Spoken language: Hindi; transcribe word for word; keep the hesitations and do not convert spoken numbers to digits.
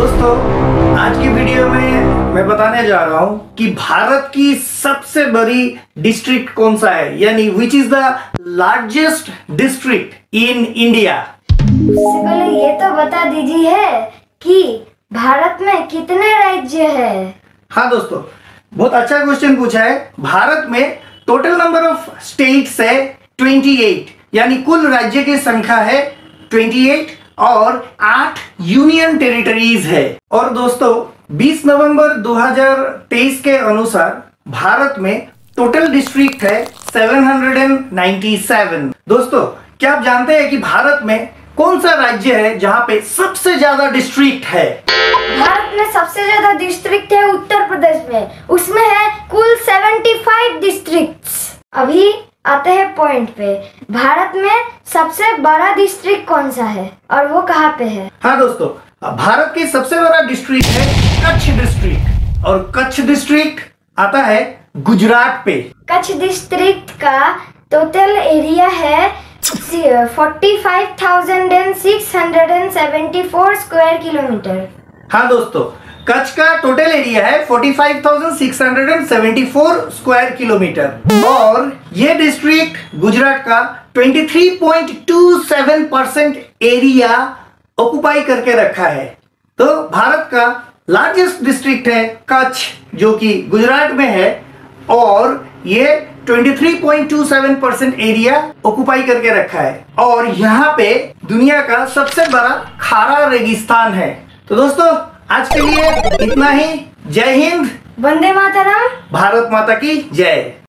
दोस्तों, आज की वीडियो में मैं बताने जा रहा हूं कि भारत की सबसे बड़ी डिस्ट्रिक्ट कौन सा है, यानी which is the largest district in India. उससे पहले ये तो बता दीजिए कि भारत में कितने राज्य हैं? हाँ दोस्तों, बहुत अच्छा क्वेश्चन पूछा है। भारत में टोटल नंबर ऑफ स्टेट्स है अट्ठाईस, यानी कुल राज्य की संख्या है अट्ठाईस और आठ यूनियन टेरिटरीज है। और दोस्तों, बीस नवंबर दो हज़ार तेईस के अनुसार भारत में टोटल डिस्ट्रिक्ट है सात सौ सत्तानवे। दोस्तों, क्या आप जानते हैं कि भारत में कौन सा राज्य है जहां पे सबसे ज्यादा डिस्ट्रिक्ट है? भारत में सबसे ज्यादा डिस्ट्रिक्ट है उत्तर प्रदेश में, उसमें है कुल पचहत्तर डिस्ट्रिक्ट्स। अभी आते हैं पॉइंट पे, भारत में सबसे बड़ा डिस्ट्रिक्ट कौन सा है और वो कहाँ पे है? हाँ दोस्तों, भारत की सबसे बड़ा डिस्ट्रिक्ट है कच्छ डिस्ट्रिक्ट, और कच्छ डिस्ट्रिक्ट आता है गुजरात पे। कच्छ डिस्ट्रिक्ट का टोटल एरिया है पैंतालीस हज़ार छह सौ चौहत्तर स्क्वायर किलोमीटर। हाँ दोस्तों, कच्छ का टोटल एरिया है पैंतालीस हज़ार छह सौ चौहत्तर स्क्वायर किलोमीटर और ये डिस्ट्रिक्ट गुजरात का तेईस पॉइंट दो सात परसेंट एरिया ऑक्युपाई करके रखा है। तो भारत का लार्जेस्ट डिस्ट्रिक्ट है कच्छ, जो कि गुजरात में है, और ये तेईस पॉइंट दो सात परसेंट एरिया ऑक्युपाई करके रखा है। और यहाँ पे दुनिया का सबसे बड़ा खारा रेगिस्तान है। तो दोस्तों, आज के लिए इतना ही। जय हिंद, वंदे मातरम, भारत माता की जय।